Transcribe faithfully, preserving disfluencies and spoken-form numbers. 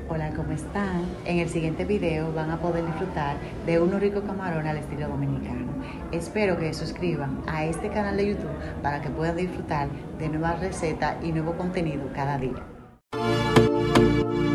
Hola, ¿cómo están? En el siguiente video van a poder disfrutar de unos ricos camarones al estilo dominicano. Espero que se suscriban a este canal de YouTube para que puedan disfrutar de nuevas recetas y nuevo contenido cada día.